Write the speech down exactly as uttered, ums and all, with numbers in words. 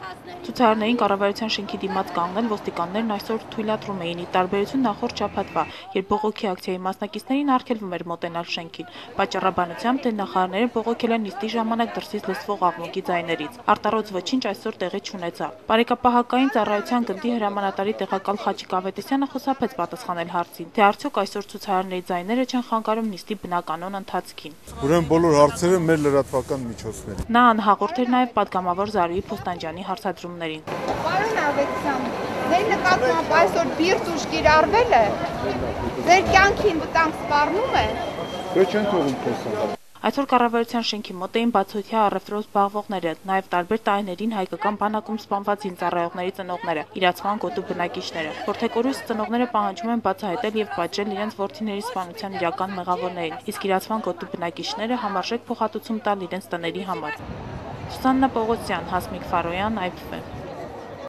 Ցուցարարներին կառավարության շենքի դիմաց կանգնել ոստիկաններն այսօր թույլատրում էին, ի տարբերություն նախորդ շաբաթվա, երբ բողոքի ակցիայի մասնակիցներին արգելվում էր մոտենալ շենքին, պատճառաբանությամբ, թե նախարարները բողոքել են նիստի ժամանակ դրսից լսվող աղմուկի ձայներից։ Արտառոց ոչինչ այսօր տեղի չունեցավ։ Բարեկապահական ծառայության գնդի հրամանատարի տեղակալ Խաչիկ Ավետիսյանը խուսափեց պատասխանել հարցին, թե արդյոք այսօր ցուցարարների ձայները չեն խանգարում նիստի բնականոն ընթացքին։ Ուրեմն բոլոր հարցերը մեր լրատվական միջոցների։ Նա անհաղորդ էր նաև պատգամավոր Զարուհի Փոստանջյանի հարցադրումներին։ Պարոն Ավետիսյան, ձեր նկատմամբ այսօր բիրտ ուժ կիրառվել է, ձեր կյանքին վտանգ սպառնում է։ Դե չեն թողում խոսալ։ Այսօր կառավարության շենքի մոտ էին բացօթյա առևտրով զբաղվողները, նաև տարբեր տարիներին հայկական բանակում սպանված զինծառայողների ծնողները, իրացման գոտու բնակիչները։ Որթեկորույս ծնողները պահանջում են բացահայտել եւ պատժել իրենց որդիների սպանության իրական մեղավորներին, իսկ իրացման գոտու բնակիչները համարժեք փոխհատուցում տալ իրենց տների համար։ Սուսաննա Պողոսյան, Հասմիկ Ֆարոյան, Այ Փ Ֆ։